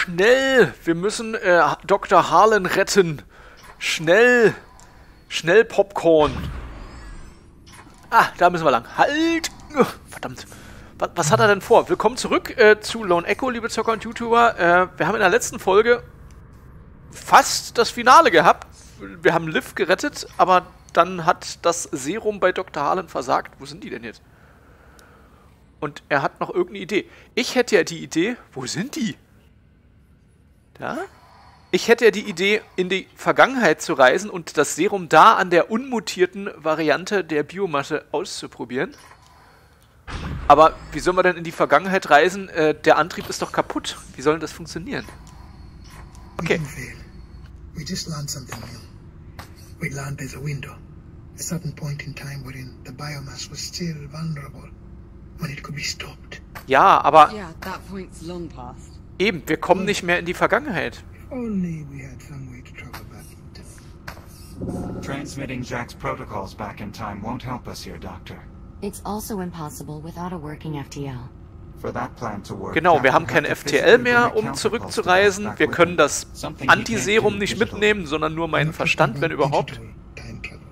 schnell! Wir müssen Dr. Harlan retten. Schnell! Schnell Popcorn. Ah, da müssen wir lang. Halt! Verdammt. Was hat er denn vor? Willkommen zurück zu Lone Echo, liebe Zocker und YouTuber. Wir haben in der letzten Folge fast das Finale gehabt. Wir haben Liv gerettet, aber dann hat das Serum bei Dr. Harlan versagt. Wo sind die denn jetzt? Und er hat noch irgendeine Idee. Ich hätte ja die Idee... Wo sind die? Da? Ich hätte ja die Idee, in die Vergangenheit zu reisen und das Serum da an der unmutierten Variante der Biomasse auszuprobieren. Aber wie sollen wir denn in die Vergangenheit reisen? Der Antrieb ist doch kaputt. Wie soll denn das funktionieren? Okay. We just learned something new. We learned there's a window, a certain point in time wherein the biomass was still vulnerable, when it could be stopped. Ja, aber Yeah, that point's long past. eben, wir kommen nicht mehr in die Vergangenheit. If only we had some way to travel back into. Transmitting Jack's protocols back in time won't help us here, Doctor. It's also impossible without a working FTL. For that plan to work, Genau, wir haben kein FTL mehr, um zurückzureisen. Wir können das Antiserum nicht mitnehmen, sondern nur meinen Verstand, wenn überhaupt. Time travel.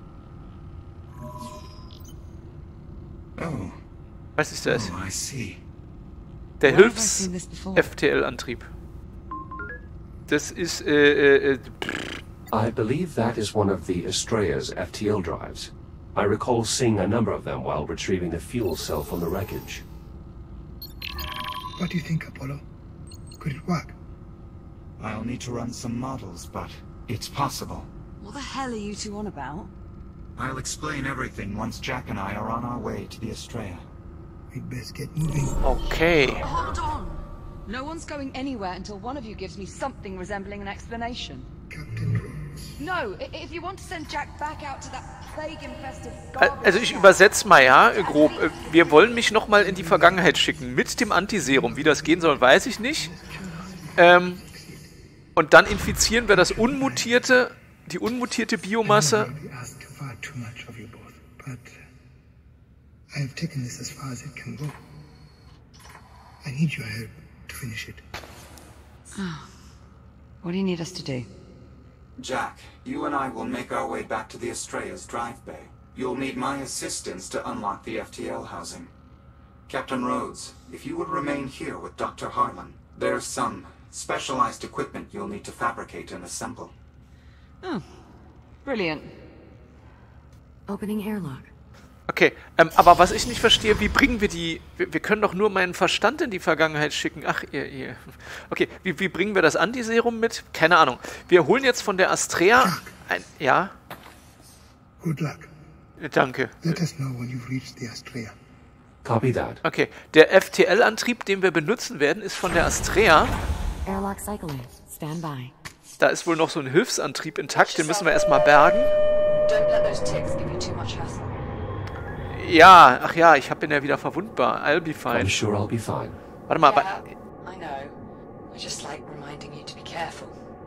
Oh, Was ist das? I see. Der Where have I seen this before? Hilfs-FTL-Antrieb. Das ist, I believe that is one of the Estrella's FTL drives. I recall seeing a number of them while retrieving the fuel cell from the wreckage. What do you think, Apollo? Could it work? I'll need to run some models, but it's possible. What the hell are you two on about? I'll explain everything once Jack and I are on our way to the Estrella. We'd best get moving. okay. Hold on! No one's going anywhere until one of you gives me something resembling an explanation. Captain Rhodes. No, if you want to send Jack back out to that plague-infested Also ich übersetze mal, ja, grob. Wir wollen mich nochmal in die Vergangenheit schicken. Mit dem Antiserum. Wie das gehen soll, weiß ich nicht. Und dann infizieren wir das die unmutierte Biomasse. We asked far too much of you both, but I have taken this as far as it can go. I need your help to finish it. What do you need us to do? Jack, you and I will make our way back to the Estrella's drive bay. You'll need my assistance to unlock the FTL housing. Captain Rhodes, if you would remain here with Dr. Harlan, there's some specialized equipment you'll need to fabricate and assemble. Oh, brilliant. Opening airlock. Okay, aber was ich nicht verstehe, wie bringen wir die... Wir können doch nur meinen Verstand in die Vergangenheit schicken. Ach, ihr. Okay, wie bringen wir das Antiserum mit? Keine Ahnung. Wir holen jetzt von der Astrea ein... Ja? Good luck. Danke. Let us know when you've reached the Astrea. Copy that. Okay, der FTL-Antrieb, den wir benutzen werden, ist von der Astrea. Airlock cycling. Stand by. Da ist wohl noch so ein Hilfsantrieb intakt, den müssen wir erstmal bergen. Don't let those ticks give you too much hassle. Ja, ach ja, ich bin ja wieder verwundbar. I'll be fine. I'm sure I'll be fine. Warte mal, I know. I just like reminding you to be careful.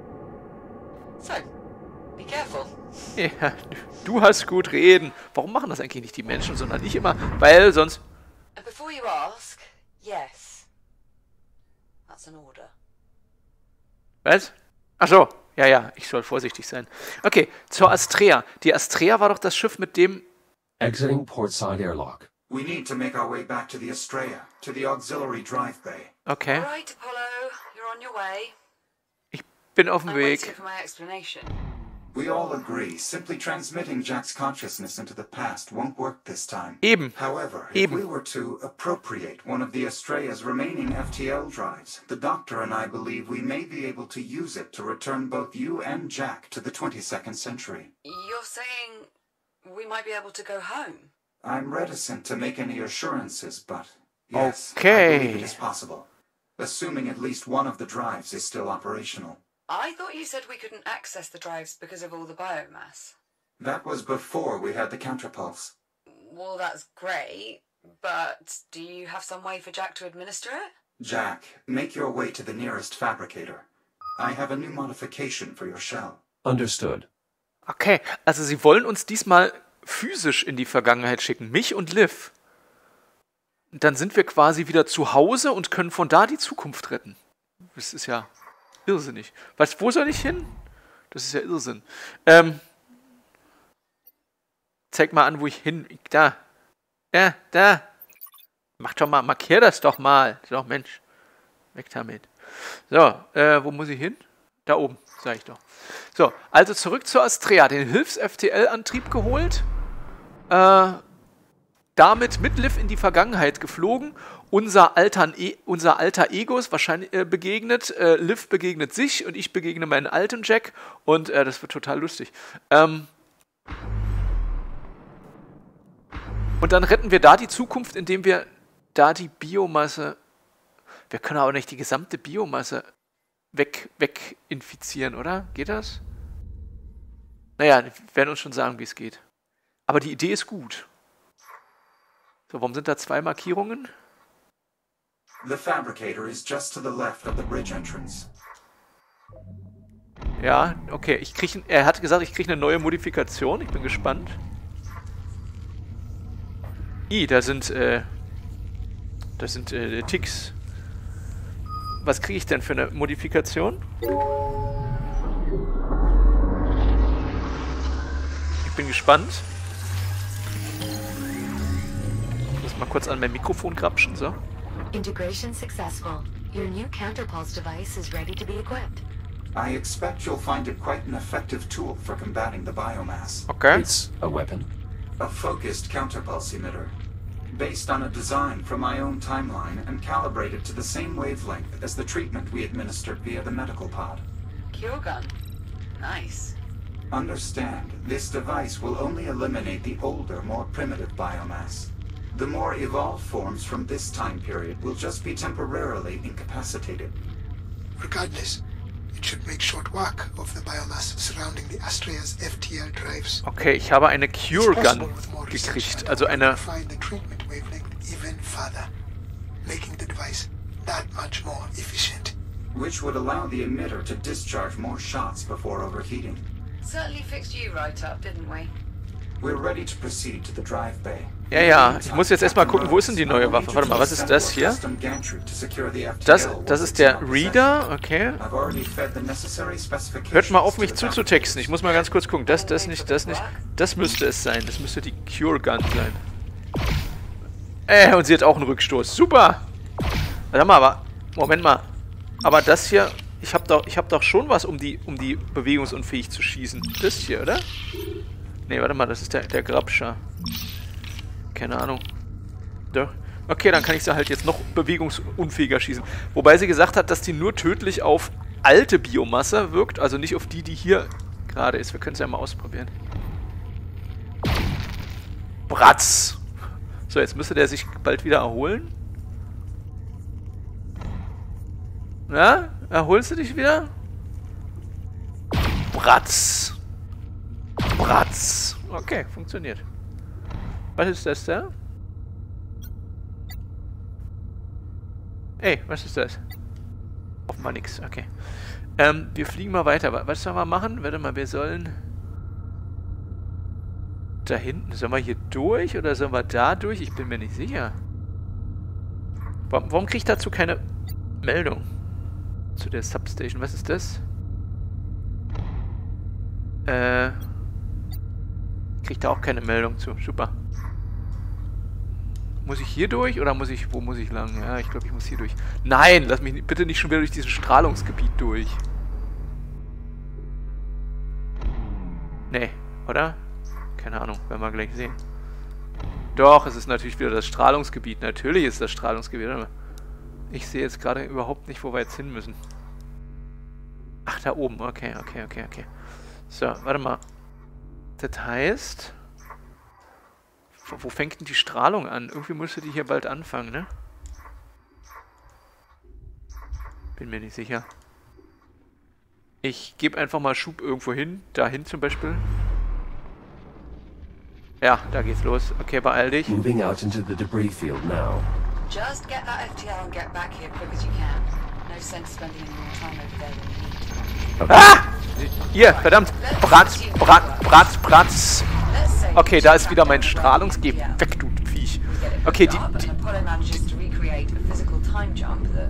So, be careful. ja, du hast gut reden. Warum machen das eigentlich nicht die Menschen, sondern ich immer? Weil sonst... And before you ask, yes. That's an order. Was? Ach so, ja, ich soll vorsichtig sein. Okay, zur Astrea. Die Astrea war doch das Schiff, mit dem... Exiting portside airlock. We need to make our way back to the Estrella, to the auxiliary drive bay. Okay, Right, Apollo, you're on your way. bin auf dem I'm waiting Weg. for my explanation. We all agree, simply transmitting Jack's consciousness into the past won't work this time. Eben. However, if Eben. we were to appropriate one of the Estrella's remaining FTL drives, the Doctor and I believe we may be able to use it to return both you and Jack to the 22nd century. You're saying we might be able to go home? I'm reticent to make any assurances, but yes, Okay. I believe it is possible, assuming at least one of the drives is still operational. I thought you said we couldn't access the drives because of all the biomass. That was before we had the counterpulse. Well, that's great, but do you have some way for Jack to administer it? Jack, make your way to the nearest fabricator. I have a new modification for your shell. Understood. Okay, also sie wollen uns diesmal physisch in die Vergangenheit schicken. Mich und Liv. Dann sind wir quasi wieder zu Hause und können von da die Zukunft retten. Das ist ja irrsinnig. Was, wo soll ich hin? Das ist ja Irrsinn. Zeig mal an, wo ich hin... Da. Ja, da. Mach doch mal, markier das doch mal. So, Mensch. Weg damit. So, wo muss ich hin? Da oben, sag ich doch. So, also zurück zur Astrea. Den Hilfs-FTL-Antrieb geholt. Damit mit Liv in die Vergangenheit geflogen. Unser alter Ego ist wahrscheinlich begegnet. Liv begegnet sich und ich begegne meinen alten Jack. Und das wird total lustig. Und dann retten wir da die Zukunft, indem wir da die Biomasse... Wir können aber nicht die gesamte Biomasse weg infizieren, oder? Geht das? Naja, wir werden uns schon sagen, wie es geht. Aber die Idee ist gut. So, warum sind da 2 Markierungen? The fabricator is just to the left of the bridge entrance. Ja, okay. Er hat gesagt, ich kriege eine neue Modifikation. Ich bin gespannt. Da sind Ticks. Was kriege ich denn für eine Modifikation? Ich bin gespannt. Ich muss mal kurz an mein Mikrofon grapschen, so. Integration successful. Your new counterpulse device is ready to be equipped. I expect you'll find it quite an effective tool for combating the biomass. Okay. It's a weapon. A focused counterpulse emitter. Based on a design from my own timeline and calibrated to the same wavelength as the treatment we administered via the medical pod. Cure gun. Nice. Understand, this device will only eliminate the older, more primitive biomass. The more evolved forms from this time period will just be temporarily incapacitated. Regardless, it should make short work of the biomass surrounding the Astrea's FTL drives. Okay, ich habe eine Cure Gun gekriegt, also eine... Even further, making the device that much more efficient. Which would allow the emitter to discharge more shots before overheating. Certainly fixed you right up, didn't we? We're ready to proceed to the drive bay. Ja, ich muss jetzt erstmal gucken, wo ist denn die neue Waffe? Warte mal, was ist das hier? Das ist der Reader, okay. Hört mal auf, mich zuzutexten. Ich muss mal ganz kurz gucken. Das nicht. Das müsste es sein. Das müsste die Cure Gun sein. Und sie hat auch einen Rückstoß. Super! Warte mal, aber... Moment mal. Aber das hier... Ich hab doch schon was, um die bewegungsunfähig zu schießen. Das hier, oder? Ne, warte mal, das ist der Grabscher. Keine Ahnung. Doch. Okay, dann kann ich sie halt jetzt noch bewegungsunfähiger schießen. Wobei sie gesagt hat, dass die nur tödlich auf alte Biomasse wirkt, also nicht auf die hier gerade ist. Wir können es ja mal ausprobieren. Bratz! So, jetzt müsste der sich bald wieder erholen. Na? Erholst du dich wieder? Bratz! Bratz! Okay, funktioniert. Was ist das da? Ey, was ist das? Offenbar nix, okay. Wir fliegen mal weiter. Was sollen wir machen? Warte mal, wir sollen... Da hinten. Sollen wir hier durch oder sollen wir da durch? Ich bin mir nicht sicher. Warum kriege ich dazu keine Meldung? Zu der Substation. Was ist das? Kriege da auch keine Meldung zu. Super. Muss ich hier durch oder muss ich... Wo muss ich lang? Ja, ich glaube, ich muss hier durch. Nein! Lass mich bitte nicht schon wieder durch dieses Strahlungsgebiet durch. Nee, oder? Keine Ahnung, werden wir gleich sehen. Doch, es ist natürlich wieder das Strahlungsgebiet. Natürlich ist das Strahlungsgebiet. Ich sehe jetzt gerade überhaupt nicht, wo wir jetzt hin müssen. Ach, da oben. Okay. So, warte mal. Das heißt... Wo fängt denn die Strahlung an? Irgendwie müsste die hier bald anfangen, ne? Bin mir nicht sicher. Ich gebe einfach mal Schub irgendwo hin. Dahin zum Beispiel. Ja, da geht's los. Okay, beeil dich. Moving out into the debris field now. Just get that FTL and get back here quick as you can. No sense spending any more time over there than you need. Ah! Hier, verdammt! Bratz! Okay, da ist wieder mein Strahlungsgeber. Weg, du Viech. Okay,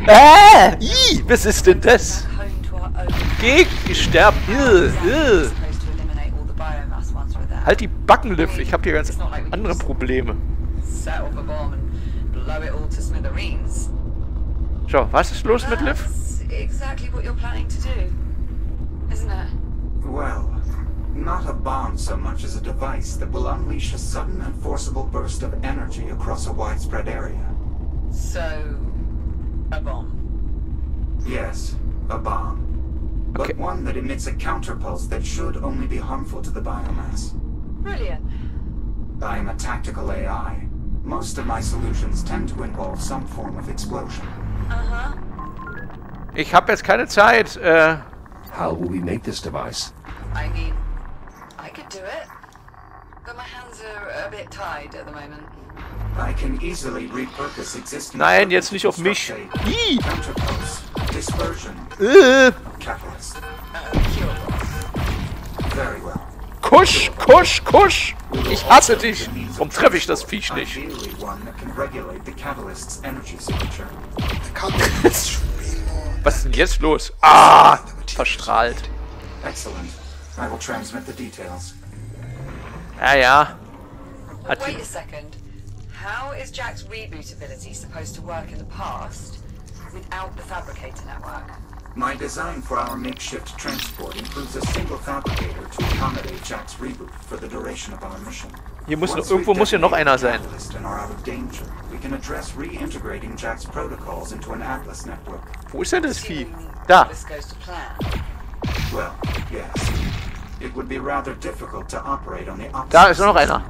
Was ist denn das? Home to our own. Geh, ich sterb. Supposed to eliminate all the biomass once we're there. Halt die Backen, Liv. Ich hab hier ganz andere Probleme. Set off a bomb and blow it all to smithereens. So, was ist los mit Liv? That's exactly what you're planning to do, isn't it? Well, not a bomb so much as a device that will unleash a sudden and forcible burst of energy across a widespread area. So, a bomb. Yes, a bomb. But Okay. one that emits a counterpulse that should only be harmful to the biomass. Brilliant. I am a tactical AI. Most of my solutions tend to involve some form of explosion. Uh-huh. Ich habe jetzt keine Zeit. How will we make this device? I mean, I could do it, but my hands are a bit tied at the moment. I can easily repurpose existing... Nein, jetzt nicht auf mich. Construct a Ih. counterpulse, dispersion, catalyst. Cure boss. Very well. Kusch, kusch, kusch. Ich hasse dich. Warum treffe ich das Viech nicht? Ideally one that can regulate the catalyst's energy signature. The content should be more. Was ist denn jetzt los? Ah, verstrahlt. Excellent. I will transmit the details. Ja, ja. But wait a second. How is Jack's reboot ability supposed to work in the past without the fabricator network? My design for our makeshift transport includes a single fabricator to accommodate Jack's reboot for the duration of our mission. Hier muss noch, Once irgendwo we've muss hier noch einer sein. detonated the catalyst and are out of danger, we can address reintegrating Jack's protocols into an Atlas network. Wo ist denn das Vieh? Assuming Da. This goes to plan. Well, yes. It would be rather difficult to operate on the opposite. Da ist noch einer.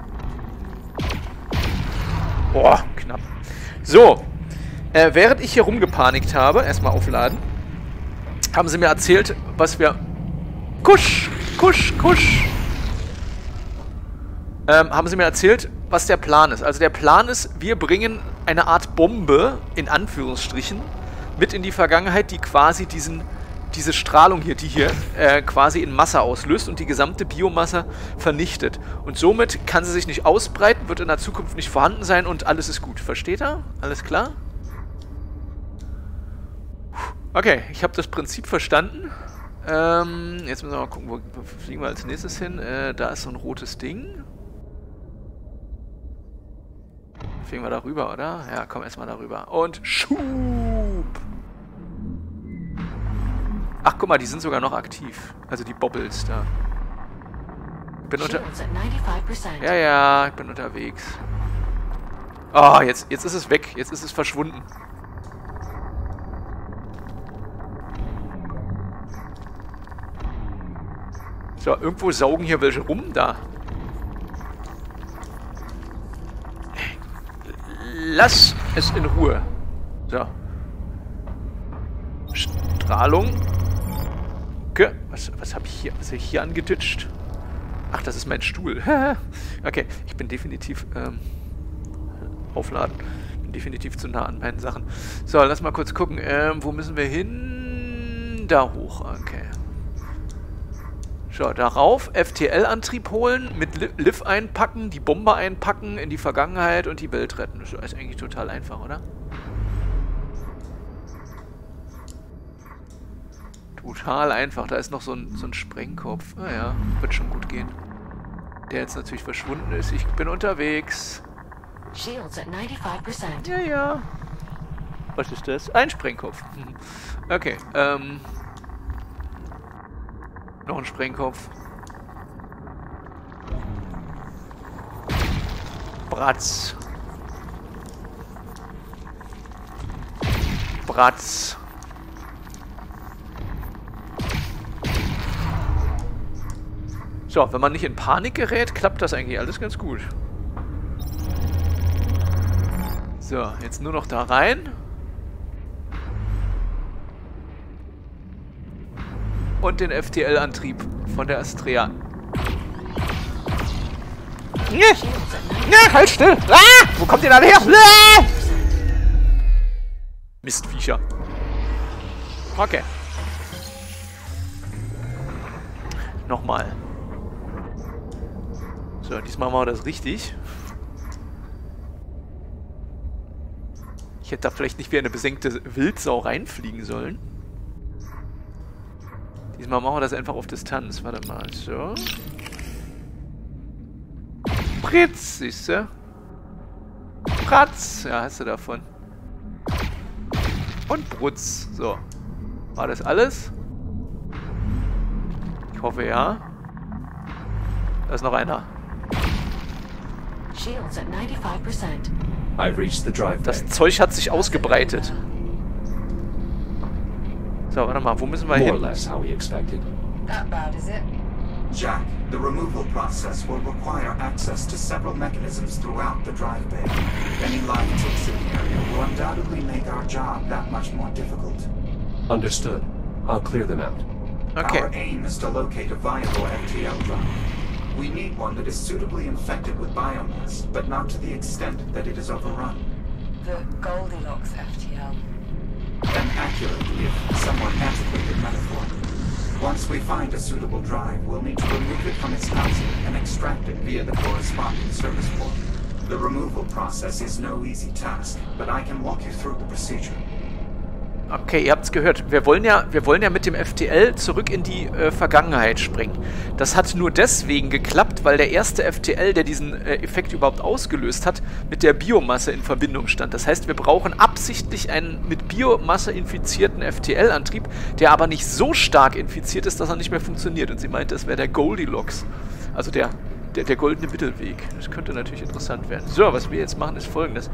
Boah, knapp. So. Während ich hier rumgepanikt habe, erstmal aufladen, haben sie mir erzählt, was wir... Kusch, kusch, kusch. Haben sie mir erzählt, was der Plan ist. Also der Plan ist, wir bringen eine Art Bombe, in Anführungsstrichen, mit in die Vergangenheit, die quasi diese Strahlung hier, die hier quasi in Masse auslöst und die gesamte Biomasse vernichtet. Und somit kann sie sich nicht ausbreiten, wird in der Zukunft nicht vorhanden sein und alles ist gut. Versteht ihr? Alles klar? Okay, ich habe das Prinzip verstanden. Jetzt müssen wir mal gucken, wo fliegen wir als nächstes hin. Da ist so ein rotes Ding. Fliegen wir da rüber, oder? Ja, komm erstmal darüber. Und schub! Ach, guck mal, die sind sogar noch aktiv. Also die Bobbles da. Ich bin unter... Shields at 95%. Ja, ja, ich bin unterwegs. Ah, jetzt ist es weg. Jetzt ist es verschwunden. So, irgendwo saugen hier welche rum. Da. Lass es in Ruhe. So. Strahlung. Okay. Was habe ich hier? Was habe ich hier angeditscht? Ach, das ist mein Stuhl. Okay, ich bin definitiv aufladen. Bin definitiv zu nah an meinen Sachen. So, lass mal kurz gucken. Wo müssen wir hin? Da hoch. Okay. So, darauf FTL-Antrieb holen, mit Liv einpacken, die Bombe einpacken, in die Vergangenheit und die Welt retten. Das ist eigentlich total einfach, oder? Total einfach. Da ist noch so ein Sprengkopf. Ah ja, wird schon gut gehen. Der jetzt natürlich verschwunden ist. Ich bin unterwegs. Shields at 95%. Ja, ja. Was ist das? Ein Sprengkopf. Okay, noch ein Sprengkopf. Bratz. Bratz. So, wenn man nicht in Panik gerät, klappt das eigentlich alles ganz gut. So, jetzt nur noch da rein. Und den FTL-Antrieb von der Astrea. Ja, halt still! Ah, wo kommt ihr da her? Ah! Mistviecher. Okay. Nochmal. So, diesmal machen wir das richtig. Ich hätte da vielleicht nicht wie eine besenkte Wildsau reinfliegen sollen. Diesmal machen wir das einfach auf Distanz. Warte mal, so. Pritz, siehst du? Pratz, ja, hast du davon. Und Brutz, so. War das alles? Ich hoffe, ja. Da ist noch einer. Shields at 95%. I've reached the drive bay. Das Zeug hat sich ausgebreitet. So, warte mal, wo müssen wir More or hin? less how we expected. That bad, is it? Jack, the removal process will require access to several mechanisms throughout the drive bay. Any live ticks in the area will undoubtedly make our job that much more difficult. Understood. I'll clear them out. Okay. Our aim is to locate a viable FTL drive. We need one that is suitably infected with biomass, but not to the extent that it is overrun. The Goldilocks FTL. An accurate, if somewhat antiquated metaphor. Once we find a suitable drive, we'll need to remove it from its housing and extract it via the corresponding service port. The removal process is no easy task, but I can walk you through the procedure. Okay, ihr habt's gehört. Wir wollen ja mit dem FTL zurück in die Vergangenheit springen. Das hat nur deswegen geklappt, weil der erste FTL, der diesen Effekt überhaupt ausgelöst hat, mit der Biomasse in Verbindung stand. Das heißt, wir brauchen absichtlich einen mit Biomasse infizierten FTL-Antrieb, der aber nicht so stark infiziert ist, dass er nicht mehr funktioniert. Und sie meinte, es wäre der Goldilocks. Also der goldene Mittelweg. Das könnte natürlich interessant werden. So, was wir jetzt machen, ist Folgendes.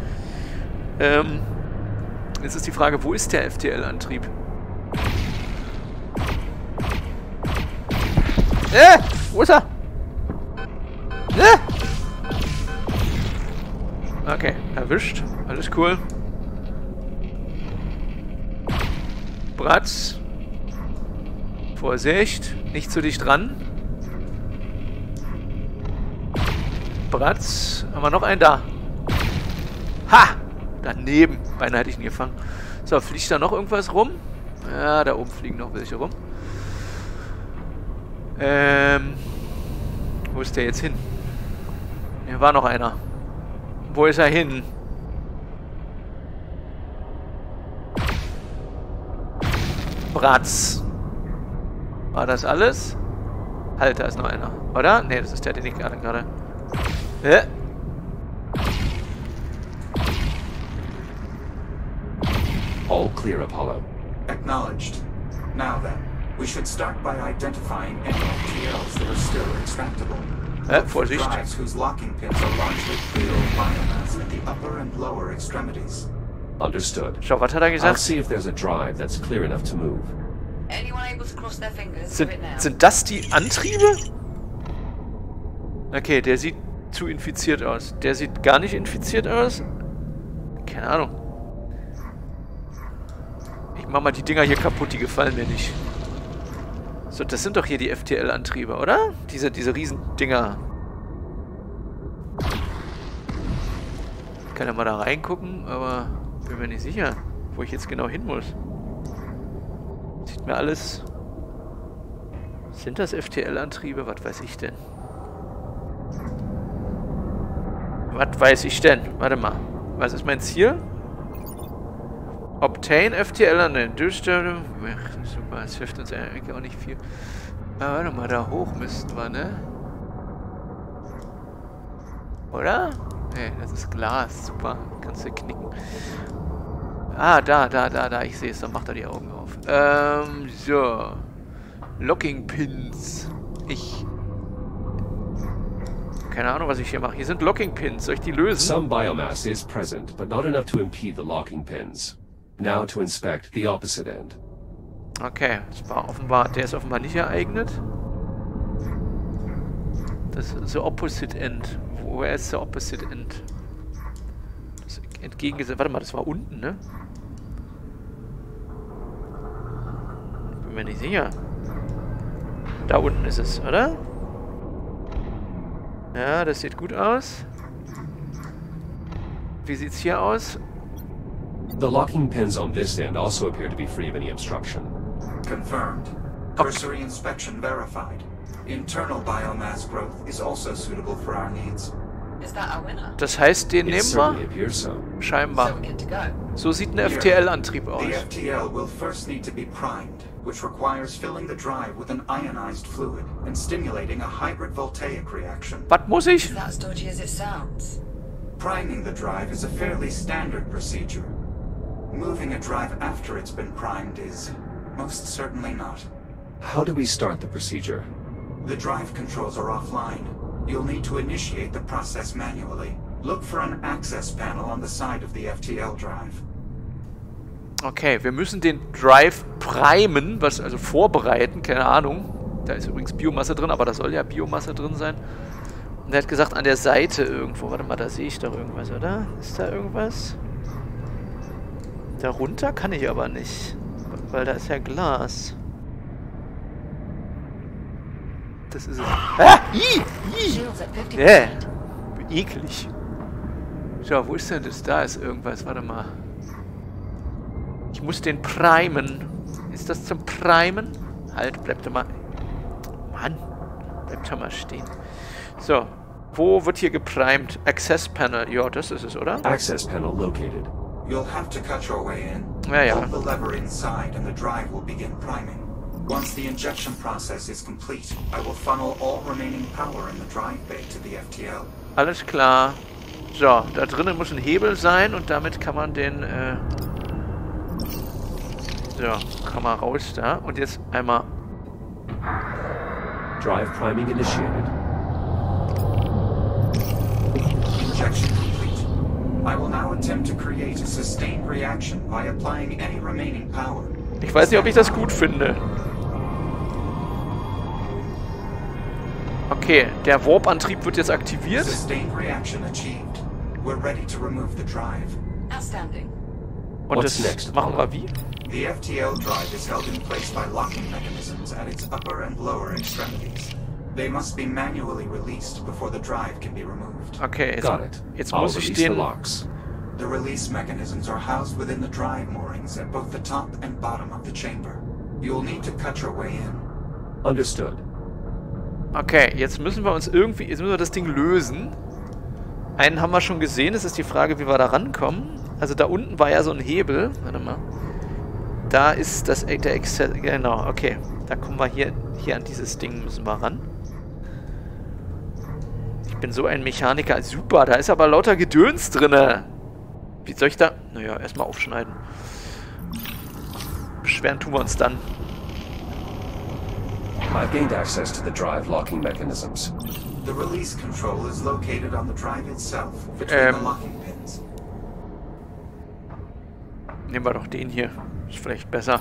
Jetzt ist die Frage, wo ist der FTL-Antrieb? Wo ist er? Okay, erwischt. Alles cool. Bratz. Vorsicht. Nicht zu dicht dran. Bratz. Haben wir noch einen da? Ha! Daneben. Beinahe hätte ich ihn gefangen. So, fliegt da noch irgendwas rum? Ja, da oben fliegen noch welche rum. Wo ist der jetzt hin? Hier war noch einer. Wo ist er hin? Bratz. War das alles? Halt, da ist noch einer. Oder? Ne, das ist der, den ich gerade... All clear, Apollo. Acknowledged. Now then, we should start by identifying any FTLs that are still extractable. Look for Vorsicht. drives whose locking pins are largely clear of biomass at the upper and lower extremities. Understood. Schau, was hat er I'll gesagt? see if there's a drive that's clear enough to move. Anyone able to cross their fingers? Do it now. Sind das die Antriebe? Okay, der sieht zu infiziert aus. Der sieht gar nicht infiziert aus. Keine Ahnung. Ich mach mal die Dinger hier kaputt, die gefallen mir nicht. So, das sind doch hier die FTL-Antriebe, oder? Diese riesen Dinger. Ich kann ja mal da reingucken, aber bin mir nicht sicher, wo ich jetzt genau hin muss. Sieht mir alles... Sind das FTL-Antriebe? Was weiß ich denn? Was weiß ich denn? Warte mal. Was ist mein Ziel? Obtain FTL an den Durchstellung. Super, es hilft uns eigentlich auch nicht viel. Aber warte mal, da hoch müssten wir, ne? Oder? Ne, das ist Glas. Super, kannst du knicken. Ah, da. Ich sehe es, dann macht er die Augen auf. So. Locking Pins. Keine Ahnung, was ich hier mache. Hier sind Locking Pins. Soll ich die lösen? Some biomass is present, but not enough to impede the locking pins. Now to inspect the opposite end. Okay, das war offenbar, der ist offenbar nicht ereignet. Das ist the opposite end. Woher ist the opposite end? Das entgegengesetzt. Warte mal, das war unten, ne? Bin mir nicht sicher. Da unten ist es, oder? Ja, das sieht gut aus. Wie sieht's hier aus? The locking pins on this end also appear to be free of any obstruction. Confirmed. Cursory inspection verified. Internal biomass growth is also suitable for our needs. Is that our winner? Das heißt, den It nehmen certainly wir? appears so. So Scheinbar. we're good to go. So sieht ein FTL-Antrieb aus. The FTL will first need to be primed, which requires filling the drive with an ionized fluid and stimulating a hybrid voltaic reaction. Was muss ich? Is that as dodgy as it sounds? Priming the drive is a fairly standard procedure. Moving a drive after it's been primed is most certainly not. How do we start the procedure? The drive controls are offline. You'll need to initiate the process manually. Look for an access panel on the side of the FTL drive. Okay, wir müssen den Drive primen, was also vorbereiten, keine Ahnung. Da ist übrigens Biomasse drin, aber da soll ja Biomasse drin sein. Und er hat gesagt, an der Seite irgendwo. Warte mal, da sehe ich doch irgendwas, oder? Ist da irgendwas? Darunter kann ich aber nicht. Weil da ist ja Glas. Das ist es. Ah! Shields at 50%. Eklig. So, wo ist denn das? Da ist irgendwas. Warte mal. Ich muss den primen. Ist das zum Primen? Halt, bleibt da mal. Mann. Bleibt da mal stehen. So. Wo wird hier geprimed? Access Panel. Ja, das ist es, oder? Access panel located. You'll have to cut your way in. Ja, ja. Hold the lever inside and the drive will begin priming. Once the injection process is complete, I will funnel all remaining power in the drive bay to the FTL. Alles klar. So, da drinnen muss ein Hebel sein und damit kann man den, so, komm mal raus da. Und jetzt einmal... Drive priming initiated. Injection complete. I will now attempt to create a sustained reaction by applying any remaining power. Ich weiß nicht, ob ich das gut finde. Okay, der Warp-Antrieb wird jetzt aktiviert. Sustained reaction achieved. We're ready to remove the drive. Outstanding. Und What's das next, machen wir Apollo? wie? The FTL drive is held in place by locking mechanisms at its upper and lower extremities. They must be manually released before the drive can be removed. Okay, jetzt, Got it. jetzt I'll muss ich release the den... locks. The release mechanisms are housed within the drive moorings at both the top and bottom of the chamber. You'll need to cut your way in. Understood. Okay, jetzt müssen wir uns irgendwie... Jetzt müssen wir das Ding lösen. Einen haben wir schon gesehen. Es ist die Frage, wie wir da rankommen. Also da unten war ja so ein Hebel. Warte mal. Da ist das... Der Excel... Genau, okay. Da kommen wir hier an dieses Ding müssen wir ran. Ich bin so ein Mechaniker. Super, da ist aber lauter Gedöns drinne. Wie soll ich da... Naja, erstmal aufschneiden. Beschweren tun wir uns dann. I've gained access to the drive locking mechanisms. The release control is located on the drive itself, between the locking pins. Nehmen wir doch den hier. Ist vielleicht besser.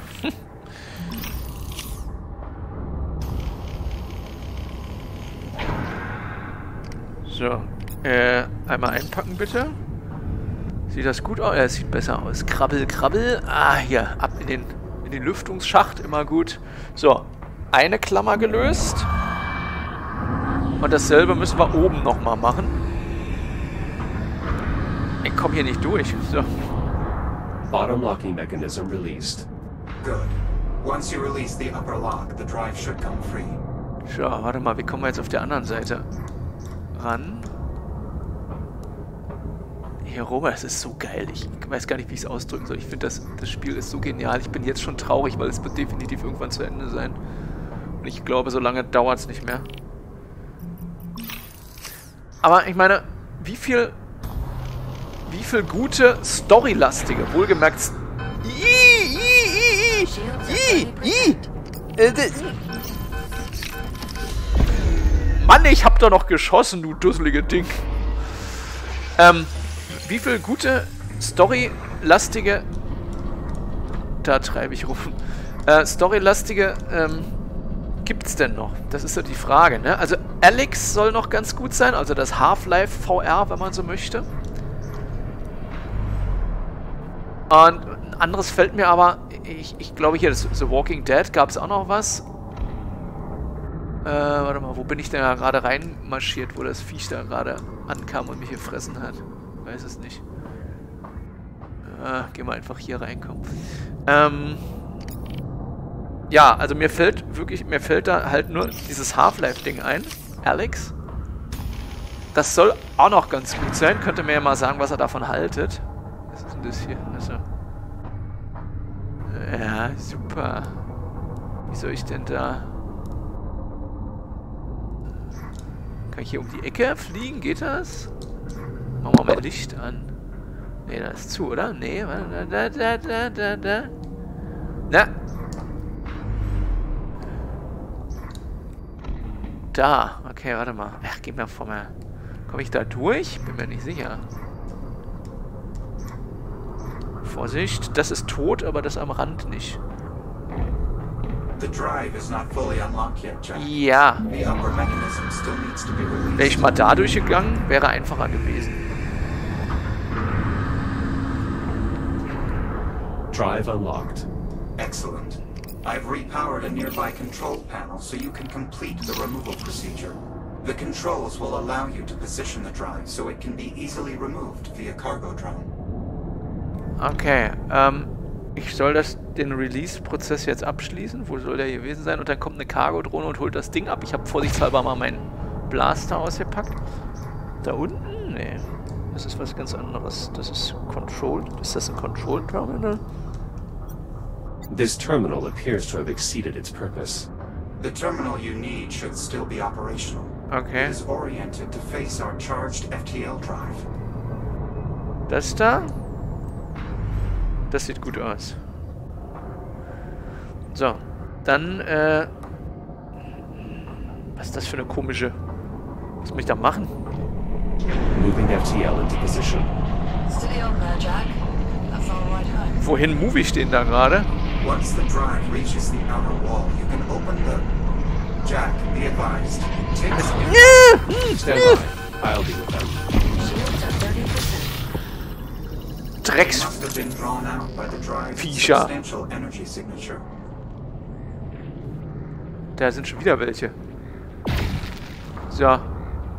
So. Einmal einpacken, bitte. Sieht das gut aus? Ja, sieht besser aus. Krabbel, krabbel. Ah, hier. Ab in den Lüftungsschacht. Immer gut. So. Eine Klammer gelöst. Und dasselbe müssen wir oben nochmal machen. Ich komme hier nicht durch. So. Bottom locking mechanism released. Good. Once you release the upper lock, the drive should come free. So, warte mal. Wie kommen wir jetzt auf der anderen Seite ran? Hier, Robert, das ist so geil. Ich weiß gar nicht, wie ich es ausdrücken soll. Ich finde, das Spiel ist so genial. Ich bin jetzt schon traurig, weil es wird definitiv irgendwann zu Ende sein. Und ich glaube, so lange dauert es nicht mehr. Aber ich meine, wie viel gute, storylastige, wohlgemerkt... Mann, ich hab doch noch geschossen, du dusselige Ding. Wie viel gute, storylastige... Da treibe ich rum. Storylastige, gibt's denn noch? Das ist ja die Frage, ne? Also Alyx soll noch ganz gut sein, also das Half-Life VR, wenn man so möchte. Und ein anderes fällt mir aber, ich glaube hier, das The Walking Dead, gab es auch noch was. Warte mal, wo bin ich denn da gerade reinmarschiert, wo das Viech da gerade ankam und mich gefressen hat? Weiß es nicht. Gehen wir einfach hier reinkommen. Ja, also mir fällt da halt nur dieses Half-Life-Ding ein. Alyx. Das soll auch noch ganz gut sein. Könnt ihr mir ja mal sagen, was ihr davon haltet. Das ist denn das hier? Also. Ja, super. Wie soll ich denn da... Kann ich hier um die Ecke fliegen? Geht das? Machen wir mal Licht an. Ne, das ist zu, oder? Nee, da. Na! Da. Okay, warte mal. Ach, geh mal vor mir. Komme ich da durch? Bin mir nicht sicher. Vorsicht, das ist tot, aber das am Rand nicht. The drive is not fully unlocked yet, Jack. Ja. The upper mechanism still needs to be released. Wäre ich mal da durchgegangen, wäre einfacher gewesen. Drive unlocked. Excellent. I've repowered a nearby control panel so you can complete the removal procedure. The controls will allow you to position the drive so it can be easily removed via cargo drone. Okay, ich soll den Release-Prozess jetzt abschließen. Wo soll der gewesen sein? Und dann kommt eine Cargo-Drohne und holt das Ding ab. Ich habe vorsichtshalber mal meinen Blaster ausgepackt. Da unten? Nee. Das ist was ganz anderes. Das ist Control. Ist das ein Control-Terminal? This terminal appears to have exceeded its purpose. The terminal you need should still be operational. Okay. It is oriented to face our charged FTL drive. Das da? Das sieht gut aus. So, dann, was ist das für eine komische... Was muss ich da machen? Moving FTL into position. Steady on there, Jack. That's our ride home. Wohin move ich den da gerade? Once the drive reaches the outer wall, you can open the... Jack, be advised. Take Stand by. I'll deal with them. Shields are 30%. Drecks... must have been drawn out by the drive's Viecher. substantial energy signature. Da sind schon wieder welche. So.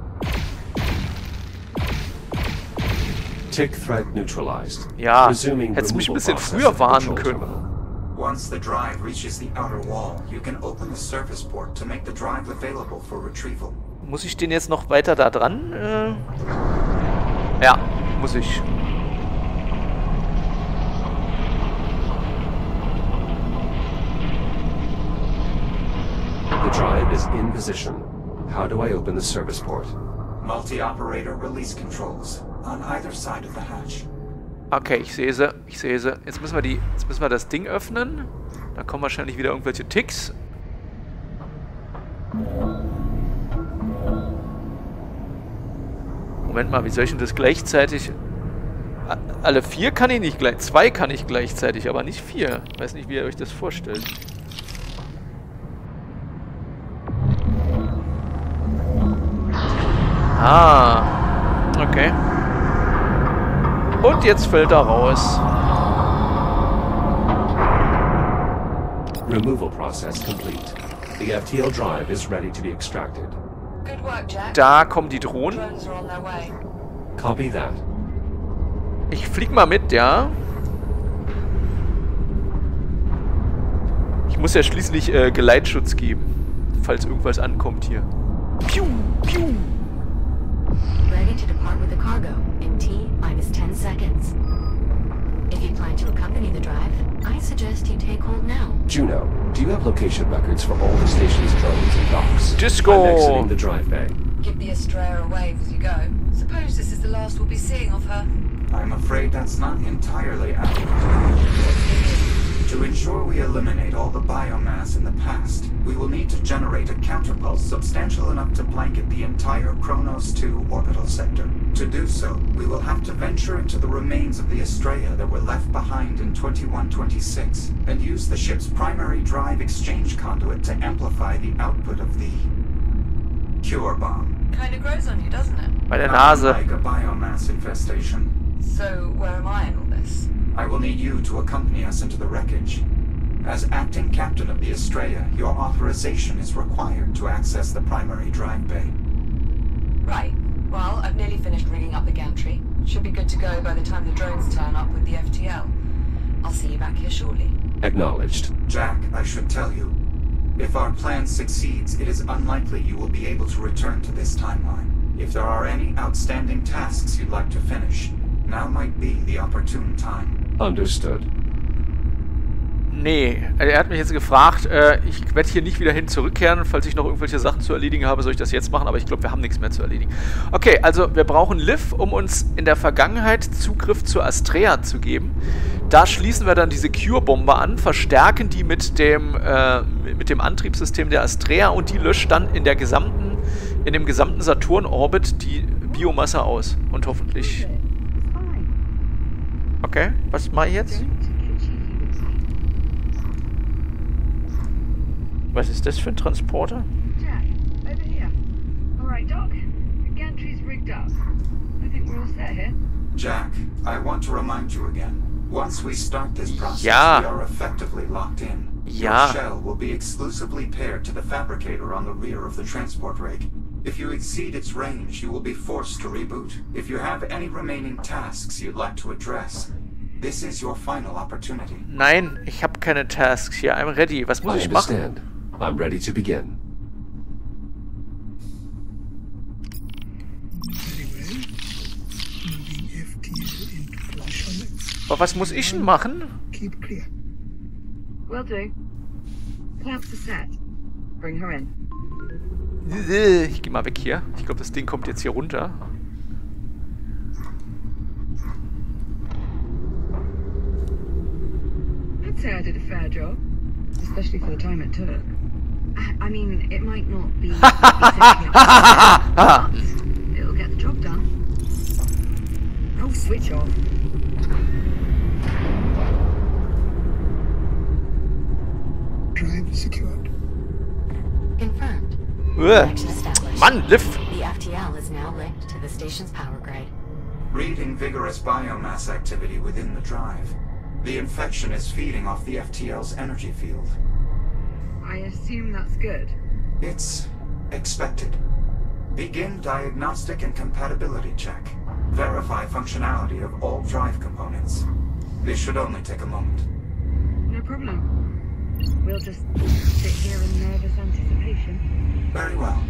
Tick threat neutralized. Ja, Resuming hättest mich ein removal bisschen process früher at the warnen control können. terminal. Once the drive reaches the outer wall, you can open the service port to make the drive available for retrieval. Muss ich den jetzt noch weiter da dran? Ja, muss ich. The drive is in position. How do I open the service port? Multi-operator release controls on either side of the hatch. Okay, ich sehe sie. Ich sehe sie. Jetzt müssen wir das Ding öffnen. Da kommen wahrscheinlich wieder irgendwelche Ticks. Moment mal, wie soll ich denn das gleichzeitig... Alle 4 kann ich nicht gleich... 2 kann ich gleichzeitig, aber nicht 4. Ich weiß nicht, wie ihr euch das vorstellt. Ah. Okay. Und jetzt fällt er raus. Removal process complete. The FTL drive is ready to be extracted. Good work, Jack. Da kommen die Drohnen. Drones are on their way. Copy that. Ich flieg mal mit, ja. Ich muss ja schließlich Geleitschutz geben, falls irgendwas ankommt hier. Piu, piu. Ready to depart with the cargo in T-10 seconds. If you plan to accompany the drive, I suggest you take hold now. Juno, do you have location records for all the station's drones and docks? Disco. I'm exiting the drive bay. Give the Estrella a wave as you go. Suppose this is the last we'll be seeing of her. I'm afraid that's not entirely accurate. To ensure we eliminate all the biomass in the past, we will need to generate a counterpulse substantial enough to blanket the entire Kronos 2 orbital sector. To do so, we will have to venture into the remains of the Estrella that were left behind in 2126, and use the ship's primary drive exchange conduit to amplify the output of the Cure Bomb. Kinda grows on you, doesn't it? Bei der Nase. Like a biomass infestation. So, where am I in all this? I will need you to accompany us into the wreckage. As acting captain of the Estrella, your authorization is required to access the primary drive bay. Right. Well, I've nearly finished rigging up the gantry. Should be good to go by the time the drones turn up with the FTL. I'll see you back here shortly. Acknowledged. Jack, I should tell you, if our plan succeeds, it is unlikely you will be able to return to this timeline. If there are any outstanding tasks you'd like to finish, Now might be the opportune time. Understood. Nee, er hat mich jetzt gefragt, ich werde hier nicht wieder hin zurückkehren. Falls ich noch irgendwelche Sachen zu erledigen habe, soll ich das jetzt machen, aber ich glaube, wir haben nichts mehr zu erledigen. Okay, also wir brauchen Liv, um uns in der Vergangenheit Zugriff zur Astrea zu geben. Da schließen wir dann diese Cure-Bombe an, verstärken die mit dem Antriebssystem der Astrea und die löscht dann in dem gesamten Saturn-Orbit die Biomasse aus. Und hoffentlich... Okay, was mache ich jetzt? Was ist das für ein Transporter? Jack, over here. Alright, Doc. The gantry's rigged up. I think we're all set here. Jack, I want to remind you again. Once we start this process, Ja. we are effectively locked in. Ja. Your shell will be exclusively paired to the fabricator on the rear of the transport rig. If you exceed its range, you will be forced to reboot. If you have any remaining tasks you'd like to address, this is your final opportunity. Nein, ich habe keine Tasks hier. I'm ready. Was muss I ich machen? understand. I'm ready to begin. Very well. Moving FTL into flash on it. Aber was muss ich denn machen? Keep clear. Will do. Clamps are set. Bring her in. Ich geh mal weg hier. Ich glaube, das Ding kommt jetzt hier runter. I'd say I did a fair job. Especially for the time it took. I mean, it might not be exactly but it'll get the job done. Oh, switch off. Drive secured. Confirmed. Uah. Connection established. Mann, Liv! The FTL is now linked to the station's power grid. Reading vigorous biomass activity within the drive. The infection is feeding off the FTL's energy field. I assume that's good. It's expected. Begin diagnostic and compatibility check. Verify functionality of all drive components. This should only take a moment. No problem. We'll just sit here in nervous anticipation. Very well.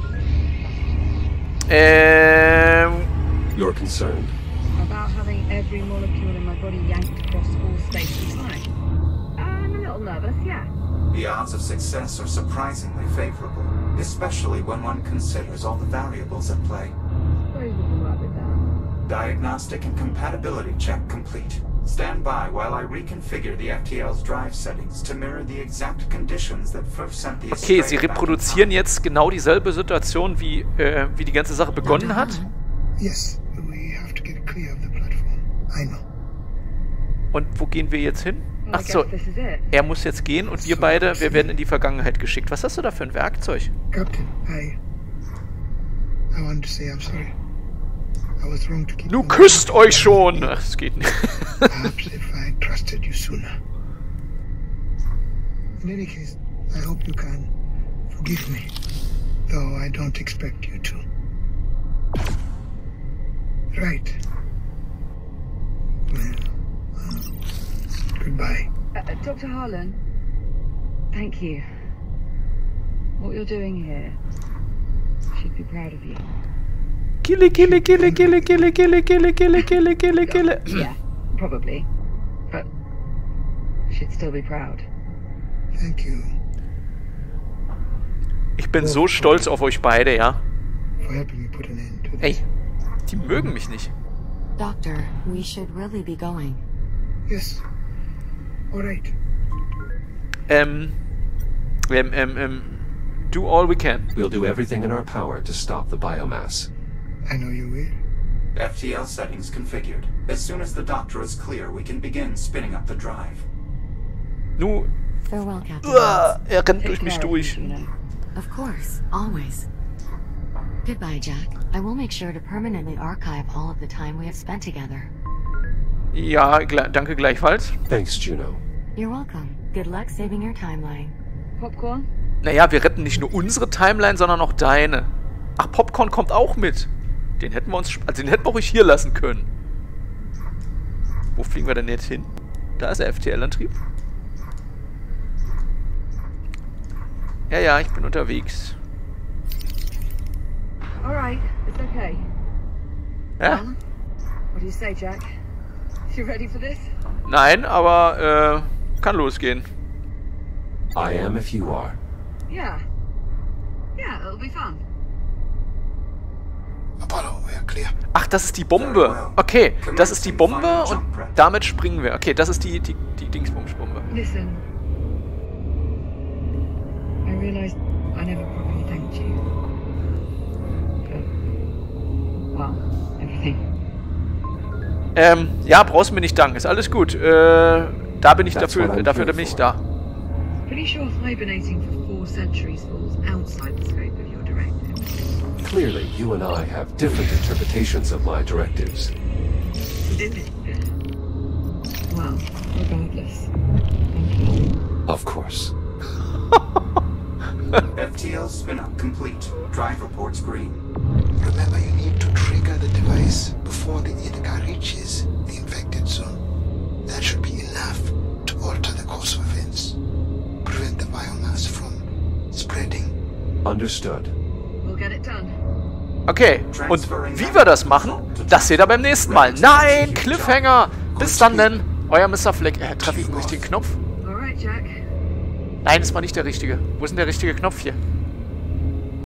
You're concerned. About having every molecule in my body yanked across all space and time. I'm a little nervous, yeah. The odds of success are surprisingly favorable, especially when one considers all the variables at play. Suppose we can work with that. Diagnostic and compatibility check complete. Stand by while I reconfigure the FTL's drive settings to mirror the exact conditions that first sent the Okay, sie Astrea back in reproduzieren time. jetzt genau dieselbe Situation, wie die ganze Sache begonnen hat. Yes, but we have to get clear of the platform. I know. Und wo gehen wir jetzt hin? Well, I Ach so, guess this is it. er muss jetzt gehen und wir beide, wir werden in die Vergangenheit geschickt. Was hast du da für ein Werkzeug? Captain, I want to say I'm sorry. I was wrong to keep Du on- küsst euch schon! Ach, das geht nicht. Perhaps if I trusted you sooner. In any case, I hope you can forgive me, though I don't expect you to. Right. Well, goodbye. Dr. Harlan, thank you. What you're doing here, she'd be proud of you. Kille, kille, kille, kille, kille, kille, kille, kille, kille, kille, kille. Yeah, probably. But she'd still be proud. Thank you Ich bin so stolz auf euch beide, ja. for helping me put an end to this. Ey, die mögen mich nicht. Doctor, we should really be going. Yes. All right. Do all we can. We'll do everything in our power to stop the biomass. I know you will. FTL settings configured. As soon as the doctor is clear, we can begin spinning up the drive. Nu, Farewell, Captain. er rennt durch Take mich care of durch. you, you know. Of course, always. Goodbye, Jack. I will make sure to permanently archive all of the time we have spent together. Ja, danke gleichfalls. Thanks, Juno. You're welcome. Good luck saving your timeline. Popcorn? Naja, wir retten nicht nur unsere Timeline, sondern auch deine. Ach, Popcorn kommt auch mit. Den hätten wir ruhig hier lassen können. Wo fliegen wir denn jetzt hin? Da ist der FTL-Antrieb. Ja, ich bin unterwegs. Alright, it's okay. Ja? What do you say, Jack? You ready for this? Nein, aber kann losgehen. I am if you are. Yeah. Yeah, it'll be fun. Apollo, we are clear. Ach, das ist die Bombe. Okay, das ist die Bombe und damit springen wir. Okay, das ist die Dingsbumsbombe. Listen. I realized I never properly thanked you. For, well, everything. Ja, brauchst du mir nicht danken. Ist alles gut. Da bin ich dafür bin ich da. Pretty sure hibernating for 4 centuries falls outside the scope of your directive. Clearly, you and I have different interpretations of my directives. Well, regardless. Thank you. Of course. FTL spin-up complete. Drive reports green. Remember, you need to trigger the device before the Ithaca reaches the infected zone. That should be enough to alter the course of events. Prevent the biomass from spreading. Understood. We'll get it done. Okay, und wie wir das machen, das seht ihr beim nächsten Mal. Nein, Cliffhanger! Bis dann denn, euer Mr. Fleck. Treffe ich den richtigen Knopf? All right, Jack. Nein, das war nicht der richtige. Wo ist denn der richtige Knopf hier?